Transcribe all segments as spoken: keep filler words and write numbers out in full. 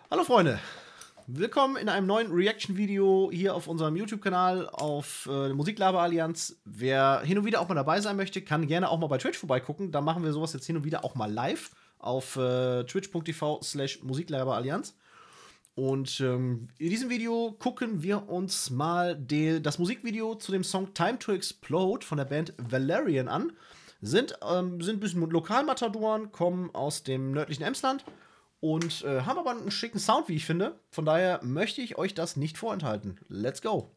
Hallo Freunde, willkommen in einem neuen Reaction-Video hier auf unserem YouTube-Kanal auf äh, Musiklaber-Allianz. Wer hin und wieder auch mal dabei sein möchte, kann gerne auch mal bei Twitch vorbeigucken. Da machen wir sowas jetzt hin und wieder auch mal live auf äh, twitch punkt t v slash Musiklaber-Allianz. Und ähm, in diesem Video gucken wir uns mal die, das Musikvideo zu dem Song Time to Explode von der Band Valerian an. Sind, ähm, sind ein bisschen Lokalmatadoren, kommen aus dem nördlichen Emsland und äh, haben aber einen schicken Sound, wie ich finde. Von daher möchte ich euch das nicht vorenthalten. Let's go!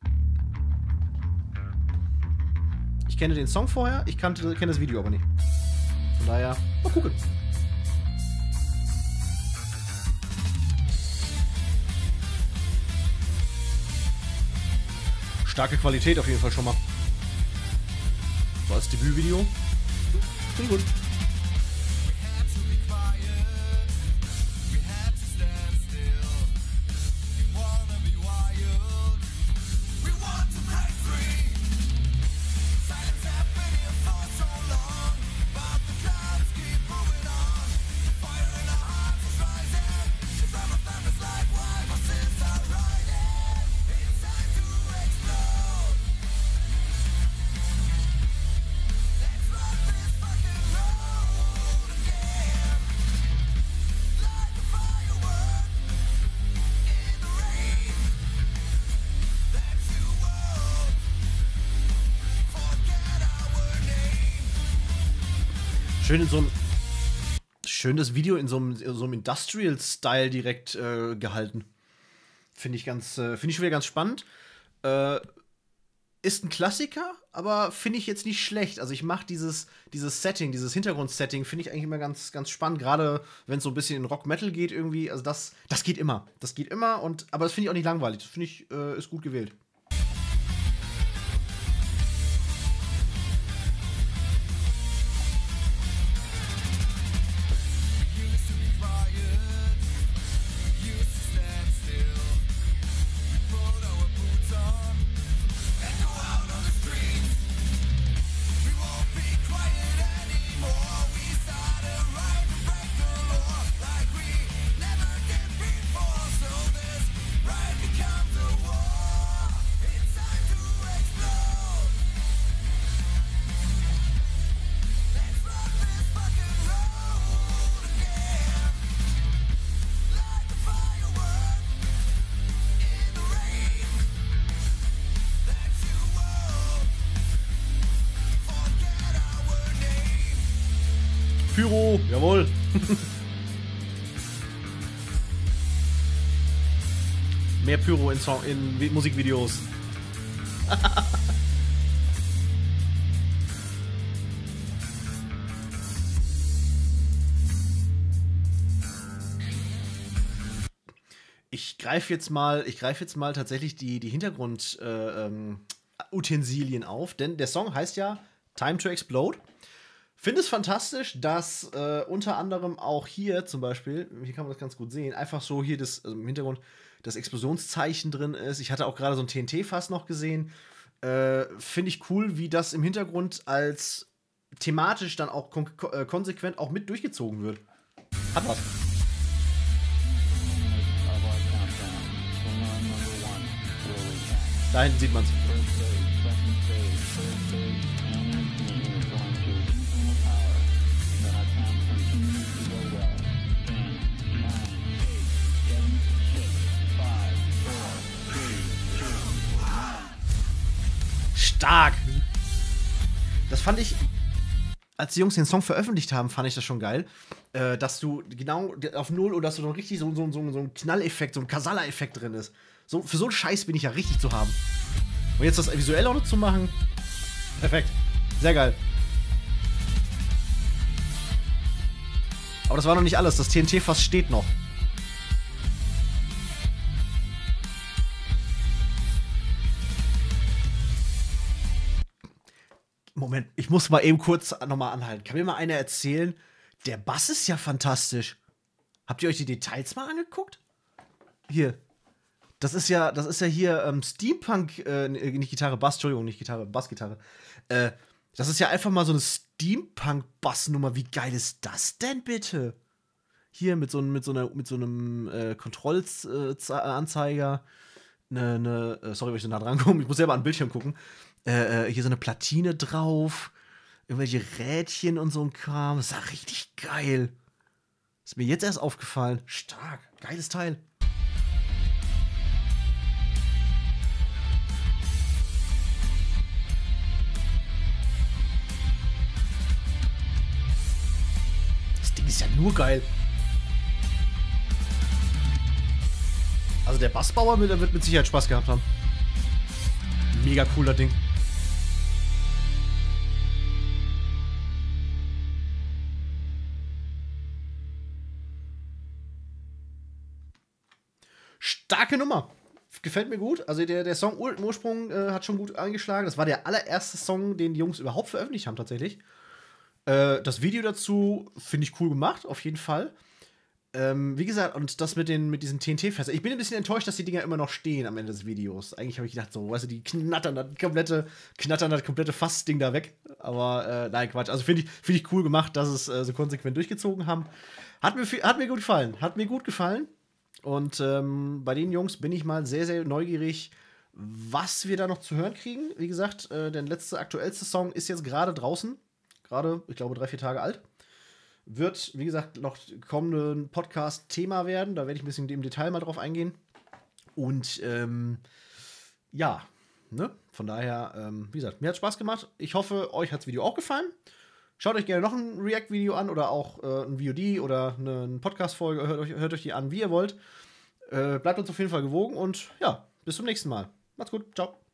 Ich kenne den Song vorher, ich kannte, kenne das Video aber nicht. Von daher, mal gucken. Starke Qualität auf jeden Fall schon mal. So als Debütvideo. Finde gut. Schön in so einem. Schön das Video in so einem, in so einem Industrial-Style direkt äh, gehalten. Finde ich ganz, äh, finde ich schon wieder ganz spannend. Äh, ist ein Klassiker, aber finde ich jetzt nicht schlecht. Also ich mache dieses, dieses Setting, dieses Hintergrundsetting, finde ich eigentlich immer ganz, ganz spannend. Gerade wenn es so ein bisschen in Rock-Metal geht irgendwie. Also das, das geht immer. Das geht immer. Und, aber das finde ich auch nicht langweilig. Das finde ich, äh, ist gut gewählt. Pyro, jawohl. Mehr Pyro in, Song, in Musikvideos. Ich greife jetzt mal, ich greife jetzt mal tatsächlich die, die Hintergrund-Utensilien äh, ähm, auf, denn der Song heißt ja Time to Explode. Finde es fantastisch, dass äh, unter anderem auch hier zum Beispiel, hier kann man das ganz gut sehen, einfach so hier das, also im Hintergrund das Explosionszeichen drin ist. Ich hatte auch gerade so ein T N T-Fass noch gesehen. Äh, Finde ich cool, wie das im Hintergrund als thematisch dann auch kon äh, konsequent auch mit durchgezogen wird. Hat was. Da hinten sieht man es. Stark! Das fand ich, als die Jungs den Song veröffentlicht haben, fand ich das schon geil, äh, dass du genau auf Null oder dass du noch richtig so, so, so, so ein Knalleffekt, so ein Kasala-Effekt drin ist. So, für so einen Scheiß bin ich ja richtig zu haben. Und jetzt das visuell auch noch zu machen, perfekt. Sehr geil. Aber das war noch nicht alles, das T N T-Fass steht noch. Moment, ich muss mal eben kurz nochmal anhalten. Kann mir mal einer erzählen, der Bass ist ja fantastisch. Habt ihr euch die Details mal angeguckt? Hier. Das ist ja, das ist ja hier ähm, Steampunk, äh, nicht Gitarre, Bass, Entschuldigung, nicht Gitarre, Bassgitarre. Äh, das ist ja einfach mal so eine Steampunk-Bassnummer. Wie geil ist das denn bitte? hier mit so, mit so, einer, mit so einem äh, Kontrollanzeiger, eine, eine, äh, sorry, wenn ich so nah dran komme, ich muss selber an den Bildschirm gucken, äh, äh, hier so eine Platine drauf, irgendwelche Rädchen und so ein Kram. Das ist ja richtig geil. Ist mir jetzt erst aufgefallen. Stark, geiles Teil. Das Ding ist ja nur geil. Also der Bassbauer wird, wird mit Sicherheit Spaß gehabt haben. Mega cooler Ding. Starke Nummer. Gefällt mir gut. Also der, der Song im Ursprung äh, hat schon gut eingeschlagen. Das war der allererste Song, den die Jungs überhaupt veröffentlicht haben tatsächlich. Äh, das Video dazu finde ich cool gemacht, auf jeden Fall. Ähm, wie gesagt, und das mit, den, mit diesen T N T-Fässern. Ich bin ein bisschen enttäuscht, dass die Dinger immer noch stehen am Ende des Videos. Eigentlich habe ich gedacht, so, weißt du, die knattern das komplette, knattern das komplette Fassding da weg. Aber äh, nein, Quatsch. Also finde ich, find ich cool gemacht, dass es äh, so konsequent durchgezogen haben. Hat mir, hat mir gut gefallen. Hat mir gut gefallen. Und ähm, bei den Jungs bin ich mal sehr, sehr neugierig, was wir da noch zu hören kriegen. Wie gesagt, äh, der letzte, aktuellste Song ist jetzt gerade draußen. Gerade, ich glaube, drei, vier Tage alt. Wird, wie gesagt, noch kommenden Podcast Thema werden. Da werde ich ein bisschen im Detail mal drauf eingehen. Und ähm, ja, ne? Von daher, ähm, wie gesagt, mir hat Spaß gemacht. Ich hoffe, euch hat das Video auch gefallen. Schaut euch gerne noch ein React-Video an oder auch äh, ein V O D oder eine Podcast-Folge. Hört euch, hört euch die an, wie ihr wollt. Äh, bleibt uns auf jeden Fall gewogen und ja, bis zum nächsten Mal. Macht's gut. Ciao.